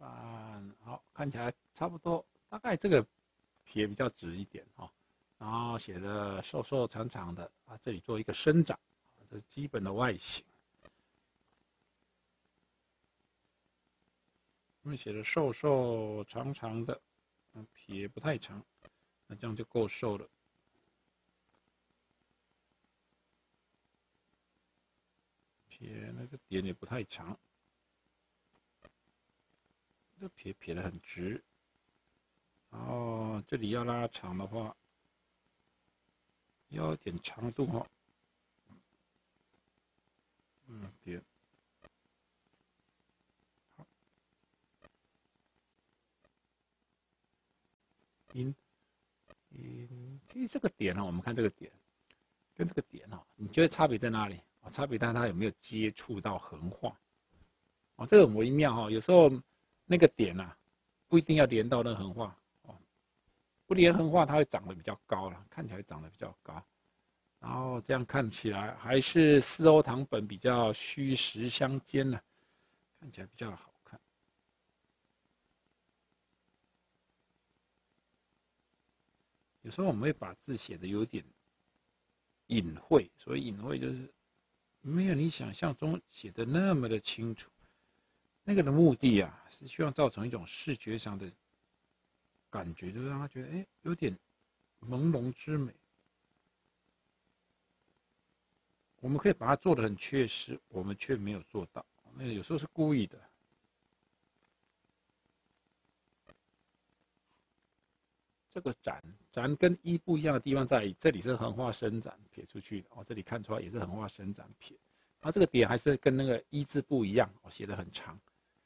好，看起来差不多，大概这个撇比较直一点哈，然后写的瘦瘦长长的啊，这里做一个生长，这是基本的外形。因为写的瘦瘦长长的，撇不太长，那这样就够瘦了。撇那个点也不太长，这撇得很直。然后这里要拉长的话，要有点长度哈。点。好。其实这个点我们看这个点跟这个点你觉得差别在哪里？差别在它有没有接触到横画？这个很微妙有时候那个点不一定要连到那个横画不连横画它会长得比较高了，看起来长得比较高。然后这样看起来还是四欧堂本比较虚实相间呢，看起来比较好看。有时候我们会把字写的有点隐晦，所以隐晦就是没有你想象中写的那么的清楚。那个的目的是希望造成一种视觉上的感觉，就让他觉得有点朦胧之美。我们可以把它做得很确实，我们却没有做到，那有时候是故意的。这个展跟一不一样的地方在于，这里是横画伸展撇出去的这里看出来也是横画伸展撇，然后这个点还是跟那个一字不一样写得很长。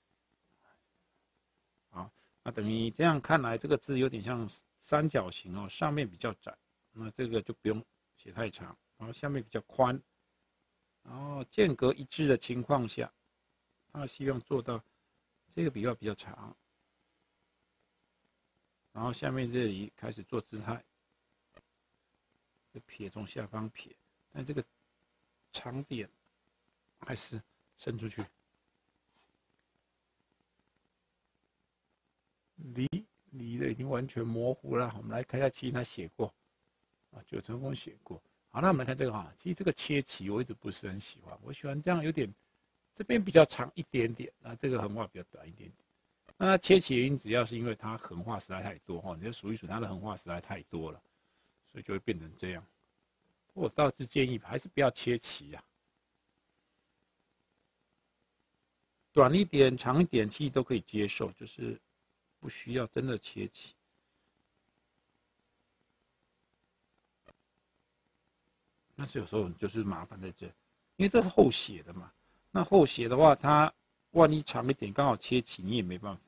好，那等于这样看来，这个字有点像三角形上面比较窄，那这个就不用写太长，然后下面比较宽，然后间隔一致的情况下，他希望做到这个比较长。然后下面这里开始做姿态，撇从下方撇，但这个长点还是伸出去，离的已经完全模糊了。我们来看一下，其实他写过九成功写过。好，那我们来看这个其实这个切齐我一直不是很喜欢，我喜欢这样有点这边比较长一点点，那这个横画比较短一点点。那它切齐的原因，只要是因为它横画实在太多你就数一数它的横画实在太多了，所以就会变成这样。我倒是建议还是不要切齐短一点、长一点其实都可以接受，就是不需要真的切齐。但是有时候就是麻烦在这，因为这是后写的嘛。那后写的话，它万一长一点刚好切齐，你也没办法。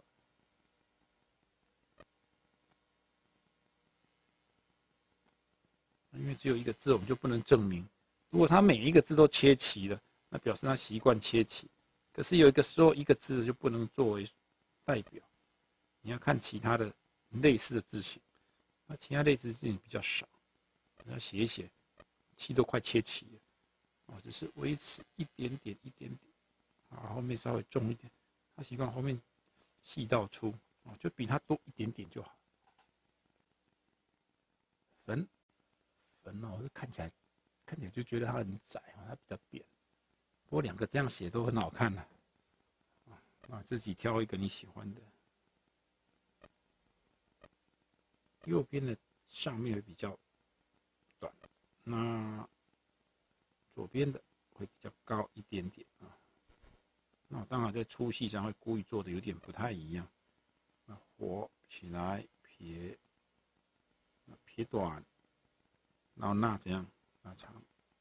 因为只有一个字，我们就不能证明。如果他每一个字都切齐了，那表示他习惯切齐。可是有一个说一个字就不能作为代表，你要看其他的类似的字形。那其他类似的字形比较少，要写一写，气都快切齐了，只是维持一点点，后面稍微重一点。他习惯后面细到粗，就比他多一点点就好。粉看起来就觉得它很窄它比较扁。不过两个这样写都很好看自己挑一个你喜欢的。右边的上面会比较短，那左边的会比较高一点点那我当然在粗细上会故意做的有点不太一样。活起来撇短，然后那怎样拉长。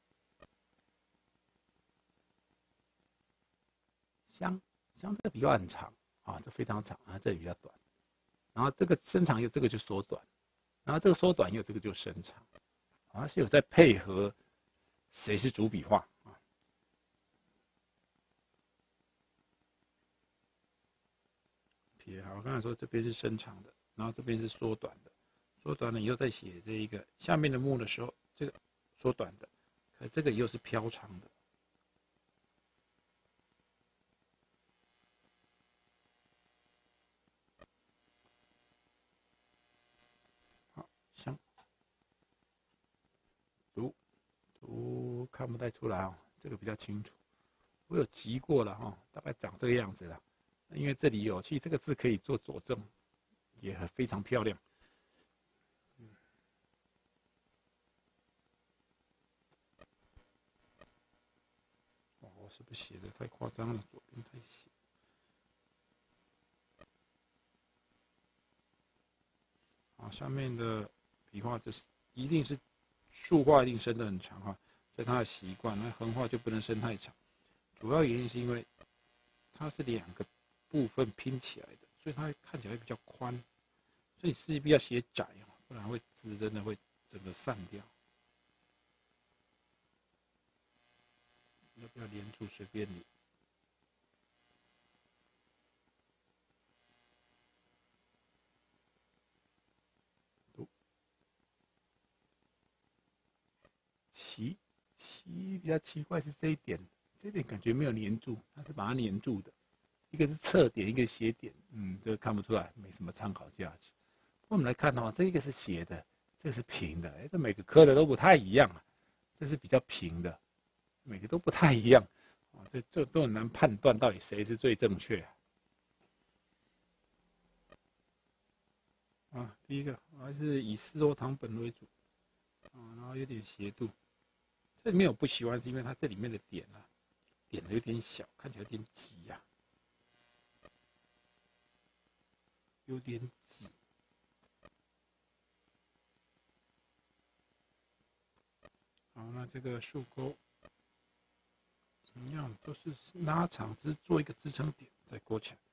香这个笔画很长这非常长这里比较短，然后这个伸长有这个就缩短，然后这个缩短有这个就伸长是有在配合谁是主笔画撇好，我刚才说这边是伸长的，然后这边是缩短的，缩短了以后再写这一个下面的木的时候，这个缩短的，可这个又是飘长的。 看不太出来哦，这个比较清楚。我有急过了哈，大概长这个样子了。因为这里有，其实这个字可以做佐证，也非常漂亮。哇，我是不是写的太夸张了？左边太细。啊，下面的笔画这是一定是竖画，一定伸得很长哈，这是他的习惯。那横画就不能伸太长，主要原因是因为它是两个部分拼起来的，所以它看起来比较宽，所以势必要写窄哦，不然会字真的会整个散掉。要不要连住随便你。比较奇怪是这一点，这一点感觉没有粘住，它是把它粘住的。一个是侧点，一个斜点，这个看不出来，没什么参考价值。我们来看的话，这个是斜的，这个是平的，这每个科的都不太一样啊。这是比较平的，每个都不太一样啊，这都很难判断到底谁是最正确啊。第一个还是以四欧堂本为主啊，然后有点斜度。这里面我不喜欢，是因为它这里面的点啊，点的有点小，看起来有点挤呀，有点挤。好，那这个竖钩一样都是拉长，只是做一个支撑点，再勾起来。